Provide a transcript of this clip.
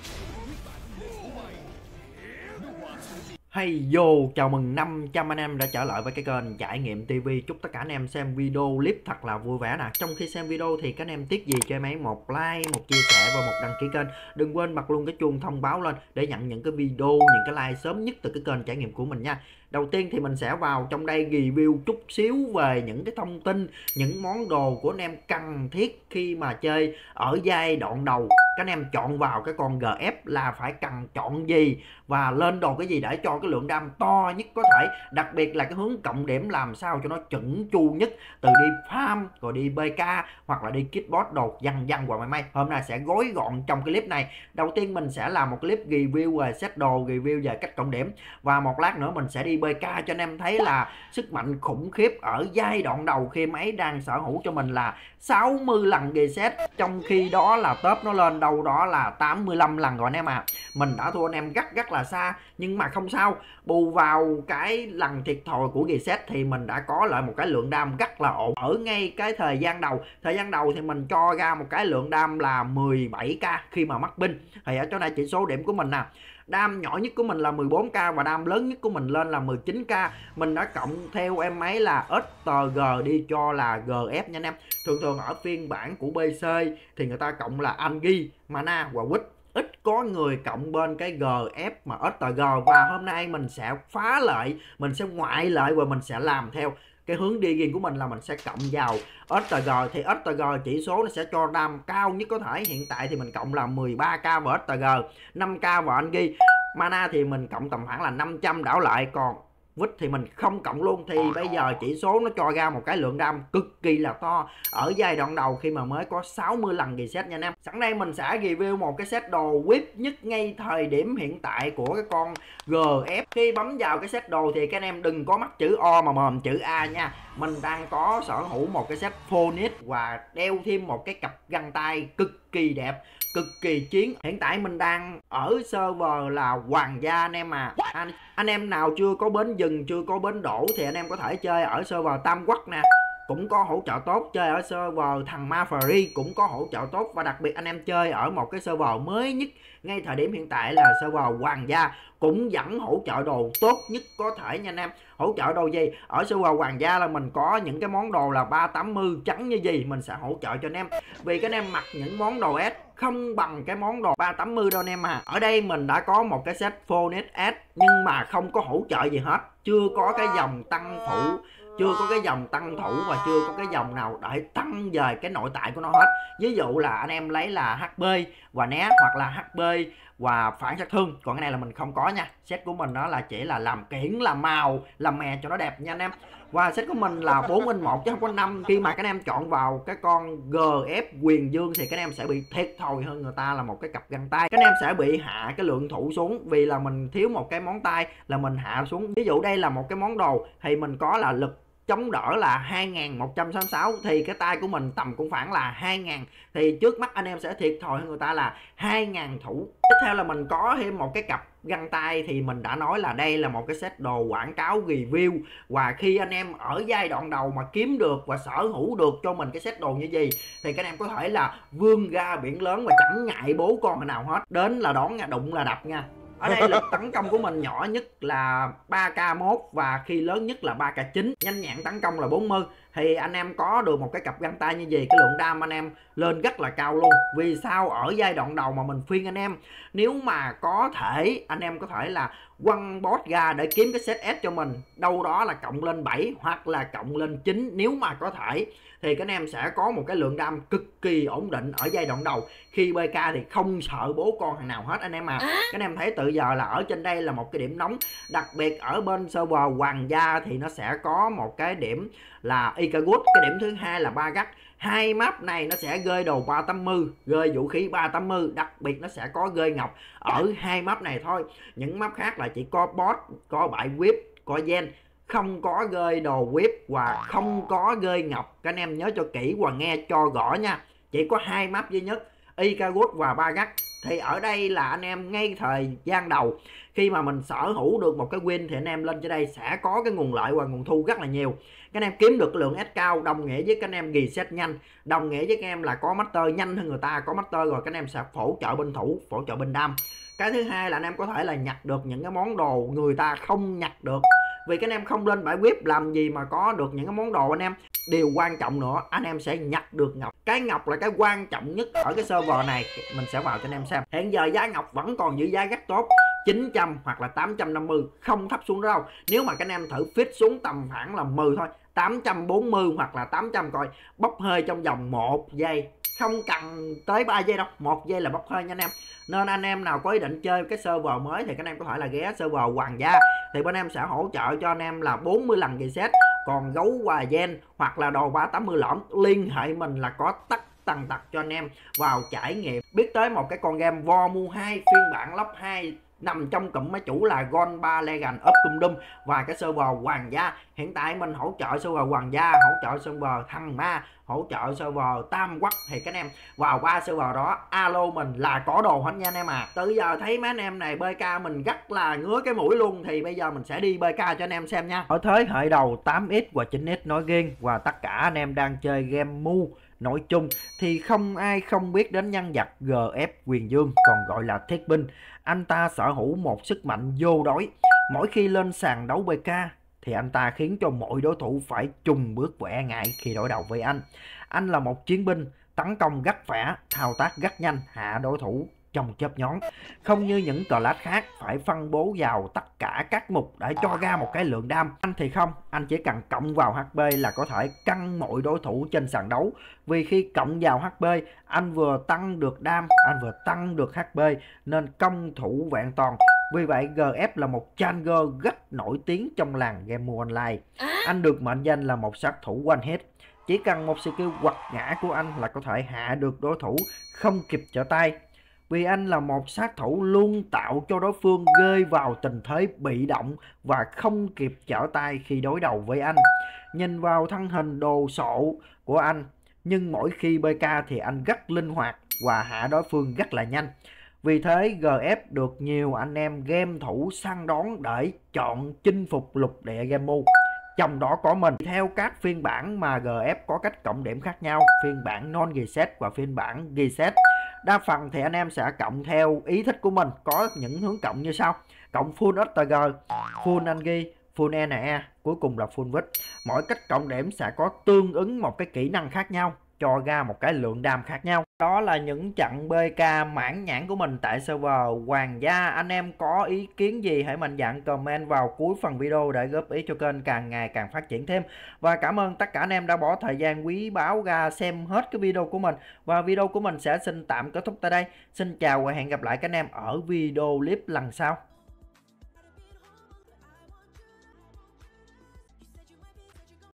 Hey yo, chào mừng 500 anh em đã trở lại với cái kênh Trải Nghiệm TV. Chúc tất cả anh em xem video clip thật là vui vẻ nè. Trong khi xem video thì các anh em tiếc gì cho em ấy một like, một chia sẻ và một đăng ký kênh. Đừng quên bật luôn cái chuông thông báo lên để nhận những cái video, những cái like sớm nhất từ cái kênh trải nghiệm của mình nha. Đầu tiên thì mình sẽ vào trong đây review chút xíu về những cái thông tin, những món đồ của anh em cần thiết khi mà chơi ở giai đoạn đầu. Các anh em chọn vào cái con GF là phải cần chọn gì và lên đồ cái gì để cho cái lượng đam to nhất có thể, đặc biệt là cái hướng cộng điểm làm sao cho nó chuẩn chu nhất, từ đi farm rồi đi BK hoặc là đi kit boss đồ vân vân và may. Hôm nay sẽ gói gọn trong cái clip này. Đầu tiên mình sẽ làm một clip review về set đồ, review về cách cộng điểm, và một lát nữa mình sẽ đi BK cho anh em thấy là sức mạnh khủng khiếp ở giai đoạn đầu khi máy đang sở hữu cho mình là 60 lần reset, trong khi đó là top nó lên đâu đó là 85 lần rồi anh em à. Mình đã thua anh em rất là xa, nhưng mà không sao, bù vào cái lần thiệt thòi của reset thì mình đã có lại một cái lượng đam rất là ổn ở ngay cái thời gian đầu. Thời gian đầu thì mình cho ra một cái lượng đam là 17k khi mà mắc binh. Thì ở chỗ này chỉ số điểm của mình nè, đam nhỏ nhất của mình là 14k và đam lớn nhất của mình lên là 19k. Mình đã cộng theo em ấy là STG đi cho là GF nha anh em. Thường ở phiên bản của BC thì người ta cộng là Angie, Mana và Witch, ít có người cộng bên cái GF mà STG. Và hôm nay mình sẽ phá lợi, mình sẽ ngoại lợi và mình sẽ làm theo cái hướng đi riêng của mình là mình sẽ cộng vào STG. Thì STG chỉ số nó sẽ cho đam cao nhất có thể. Hiện tại thì mình cộng là 13k vào STG, 5k vào Angie. Mana thì mình cộng tầm khoảng là 500 đảo lại, còn Vít thì mình không cộng luôn. Thì bây giờ chỉ số nó cho ra một cái lượng đam cực kỳ là to ở giai đoạn đầu khi mà mới có 60 lần reset nha anh em. Sẵn đây mình sẽ review một cái set đồ whip nhất ngay thời điểm hiện tại của cái con GF. Khi bấm vào cái set đồ thì các anh em đừng có mắc chữ O mà mồm chữ A nha. Mình đang có sở hữu một cái set Phoenix và đeo thêm một cái cặp găng tay cực kỳ đẹp, cực kỳ chiến. Hiện tại mình đang ở server là Hoàng gia anh em à. Anh em nào chưa có bến dừng, chưa có bến đổ thì anh em có thể chơi ở server Tam Quốc nè, cũng có hỗ trợ tốt. Chơi ở server thằng Ma Free cũng có hỗ trợ tốt. Và đặc biệt anh em chơi ở một cái server mới nhất ngay thời điểm hiện tại là server Hoàng gia, cũng vẫn hỗ trợ đồ tốt nhất có thể nha anh em. Hỗ trợ đồ gì? Ở server Hoàng gia là mình có những cái món đồ là 380 trắng như gì mình sẽ hỗ trợ cho anh em. Vì các anh em mặc những món đồ S không bằng cái món đồ 380 đâu anh em à. Ở đây mình đã có một cái set Phoenix S nhưng mà không có hỗ trợ gì hết, chưa có cái dòng tăng phụ, chưa có cái dòng tăng thủ và chưa có cái dòng nào để tăng về cái nội tại của nó hết. Ví dụ là anh em lấy là HP và né hoặc là HP và phản sát thương, còn cái này là mình không có nha. Set của mình đó là chỉ là làm kiển, làm màu, làm mè cho nó đẹp nha anh em. Và set của mình là 4x1 chứ không có 5. Khi mà các anh em chọn vào cái con GF Quyền Dương thì các anh em sẽ bị thiệt thòi hơn người ta là một cái cặp găng tay. Các anh em sẽ bị hạ cái lượng thủ xuống vì là mình thiếu một cái món tay là mình hạ xuống. Ví dụ đây là một cái món đồ thì mình có là lực chống đỡ là 2166 thì cái tay của mình tầm cũng khoảng là 2000, thì trước mắt anh em sẽ thiệt thòi hơn người ta là 2000 thủ. Tiếp theo là mình có thêm một cái cặp găng tay thì mình đã nói là đây là một cái set đồ quảng cáo review, và khi anh em ở giai đoạn đầu mà kiếm được và sở hữu được cho mình cái set đồ như gì thì các anh em có thể là vươn ra biển lớn và chẳng ngại bố con nào hết, đến là đón nha, đụng là đập nha. Ở đây lực tấn công của mình nhỏ nhất là 3k1 và khi lớn nhất là 3k9, nhanh nhẹn tấn công là 40. Thì anh em có được một cái cặp găng tay như vậy, cái lượng đam anh em lên rất là cao luôn. Vì sao? Ở giai đoạn đầu mà mình khuyên anh em, nếu mà có thể anh em có thể là quăng boss ra để kiếm cái set S cho mình, đâu đó là cộng lên 7 hoặc là cộng lên 9 nếu mà có thể, thì các anh em sẽ có một cái lượng đam cực kỳ ổn định ở giai đoạn đầu. Khi BK thì không sợ bố con thằng nào hết anh em à. Các anh em thấy tự giờ là ở trên đây là một cái điểm nóng. Đặc biệt ở bên server Hoàng gia thì nó sẽ có một cái điểm là Ikagut, cái điểm thứ hai là Ba Gắt. Hai map này nó sẽ rơi đồ 380, rơi vũ khí 380, đặc biệt nó sẽ có rơi ngọc ở hai map này thôi. Những map khác là chỉ có boss, có bãi whip, có gen, không có rơi đồ whip và không có rơi ngọc. Các anh em nhớ cho kỹ và nghe cho rõ nha. Chỉ có hai map duy nhất, Ikagut và Ba Gắt. Thì ở đây là anh em ngay thời gian đầu khi mà mình sở hữu được một cái win thì anh em lên trên đây sẽ có cái nguồn lợi và nguồn thu rất là nhiều. Các anh em kiếm được lượng S cao đồng nghĩa với các anh em reset nhanh, đồng nghĩa với các em là có master nhanh hơn người ta, có master rồi các anh em sẽ hỗ trợ bên thủ, hỗ trợ bên đam. Cái thứ hai là anh em có thể là nhặt được những cái món đồ người ta không nhặt được, vì các anh em không lên bãi web làm gì mà có được những cái món đồ anh em. Điều quan trọng nữa, anh em sẽ nhặt được ngọc. Cái ngọc là cái quan trọng nhất ở cái server này. Mình sẽ vào cho anh em xem. Hiện giờ giá ngọc vẫn còn giữ giá rất tốt, 900 hoặc là 850, không thấp xuống đâu. Nếu mà các anh em thử fit xuống tầm khoảng là 10 thôi, 840 hoặc là 800 coi, bốc hơi trong vòng 1 giây, không cần tới 3 giây đâu, 1 giây là bốc hơi nha anh em. Nên anh em nào có ý định chơi cái server mới thì các anh em có thể là ghé server Hoàng Gia, thì bên em sẽ hỗ trợ cho anh em là 40 lần reset. Còn gấu Hòa Gen hoặc là đồ 380 lõm, liên hệ mình là có tất tần tật cho anh em vào trải nghiệm. Biết tới một cái con game Warmu 2 phiên bản lốc 2 nằm trong cụm máy chủ là Gon 3 Legend of Kingdom và cái server Hoàng Gia. Hiện tại mình hỗ trợ server Hoàng Gia, hỗ trợ server Thăng Ma, hỗ trợ server Tam Quốc, thì các anh em vào 3 server đó alo mình là có đồ hết nha anh em à. Từ giờ thấy mấy anh em này BK mình rất là ngứa cái mũi luôn, thì bây giờ mình sẽ đi BK cho anh em xem nha. Ở thế hệ đầu 8X và 9X nói riêng và tất cả anh em đang chơi game Mu nói chung thì không ai không biết đến nhân vật GF Quyền Dương, còn gọi là Thiết Binh. Anh ta sở hữu một sức mạnh vô đối. Mỗi khi lên sàn đấu BK thì anh ta khiến cho mọi đối thủ phải chùng bước và e ngại khi đối đầu với anh. Anh là một chiến binh tấn công rất khỏe, thao tác rất nhanh, hạ đối thủ trong chớp nhoáng. Không như những class khác phải phân bố vào tất cả các mục để cho ra một cái lượng đam. Anh thì không, anh chỉ cần cộng vào HP là có thể căng mọi đối thủ trên sàn đấu. Vì khi cộng vào HP, anh vừa tăng được đam, anh vừa tăng được HP nên công thủ vẹn toàn. Vì vậy GF là một challenger rất nổi tiếng trong làng game Mu Online. Anh được mệnh danh là một sát thủ one hit. Chỉ cần một skill quật ngã của anh là có thể hạ được đối thủ không kịp trở tay. Vì anh là một sát thủ luôn tạo cho đối phương rơi vào tình thế bị động và không kịp trở tay khi đối đầu với anh. Nhìn vào thân hình đồ sộ của anh, nhưng mỗi khi BK thì anh rất linh hoạt và hạ đối phương rất là nhanh. Vì thế GF được nhiều anh em game thủ săn đón để chọn chinh phục lục địa game Mu. Trong đó có mình. Theo các phiên bản mà GF có cách cộng điểm khác nhau, phiên bản non reset và phiên bản reset. Đa phần thì anh em sẽ cộng theo ý thích của mình, có những hướng cộng như sau: cộng full STG, full Angi, full NE, cuối cùng là full Vít. Mỗi cách cộng điểm sẽ có tương ứng một cái kỹ năng khác nhau, cho ra một cái lượng đam khác nhau. Đó là những trận BK mãn nhãn của mình tại server Hoàng Gia. Anh em có ý kiến gì hãy mạnh dạn comment vào cuối phần video để góp ý cho kênh càng ngày càng phát triển thêm. Và cảm ơn tất cả anh em đã bỏ thời gian quý báu ra xem hết cái video của mình. Và video của mình sẽ xin tạm kết thúc tại đây. Xin chào và hẹn gặp lại các anh em ở video clip lần sau.